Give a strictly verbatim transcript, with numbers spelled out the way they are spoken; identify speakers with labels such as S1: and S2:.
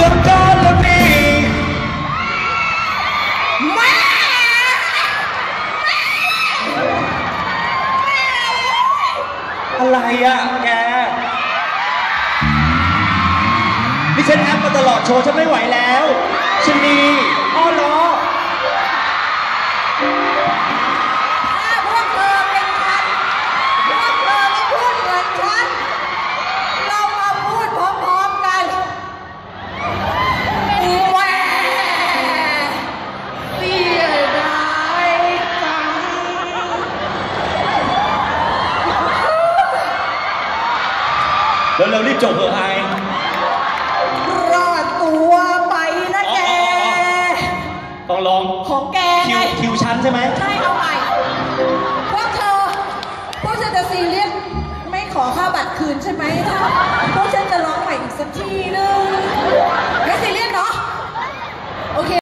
S1: you're gonna be
S2: แม่
S1: อะไรอ่ะแกดิฉันแอปมาตลอดโชว์ฉันไม่ไหวแล้วชนีอ้อล้อ
S2: ถ้าพวกเธอเป็นฉันพวกเธอก็พูดเหมือนฉันเรามาพูดพร้อมๆกันแหวเสียดายจัง
S1: แล้วเรารีบจบเถอะไอ
S2: รอดตัวไปนะแก
S1: ต้องลอง
S2: ของแกไง
S1: คิวชั้นใช่ไหม
S2: ใช่เอาใหม่พวกเธอพวกฉันจะซีเรียสไม่ขอค่าบัตรคืนใช่ไหมถ้าพวกฉันจะร้องใหม่อีกสักทีนึง